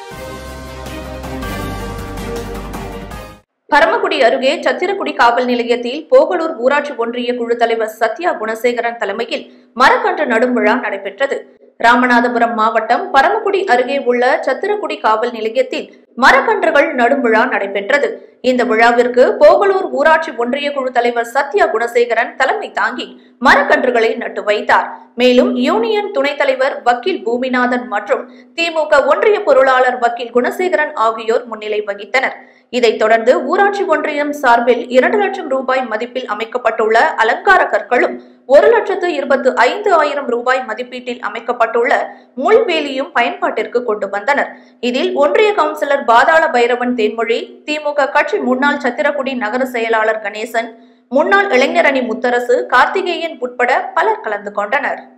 பரமக்குடி அருகே சத்திரக்குடி காவல் நிலையத்தில் போகலூர் ஊராட்சி ஒன்றிய குழு தலைவர் சத்யா குணசேகரன் தலைமையில் மரக்கன்று நடும் விழா நடைபெற்றது. ராமநாதபுரம் மாவட்டம் பரமக்குடி அருகே உள்ள சத்திரக்குடி காவல் நிலையத்தில் மரக்கன்றுகள் நடும் விழா நடைபெற்றது. இந்த விழாவிற்கு போகலூர் ஊராட்சி ஒன்றிய குழு தலைவர் சத்யா குணசேகரன் தலைமை தாங்கி மரக்கன்றுகளை நட்டு வைத்தார். மேலும் யூனியன் துணைத் தலைவர் வக்கீல் பூமிநாதன் மற்றும் திமுக ஒன்றிய பொருளாளர் வக்கீல் குணசேகரன் ஆகியோர் முன்னிலை வகித்தனர். இதைத் தொடர்ந்து ஊராட்சி ஒன்றியம் சார்பில் 2 லட்சம் ரூபாய் மதிப்பில் அமைக்கப்பட்டுள்ள அலங்கார கற்களும் 1,25,000 ரூபாய் மதிப்பீட்டில் அமைக்கப்பட்டுள்ள முள்வேலியும் பயன்பாட்டிற்கு கொண்டு வந்தனர். இதில் ஒன்றிய கவுன்சிலர் பாதாள பைரவன் தேன்மொழி, திமுக கட்சி முன்னாள் சத்திரக்குடி நகர செயலாளர் கணேசன், முன்னாள் இளைஞரணி முத்தரசு, கார்த்திகேயன் உட்பட பலர் கலந்து கொண்டனர்.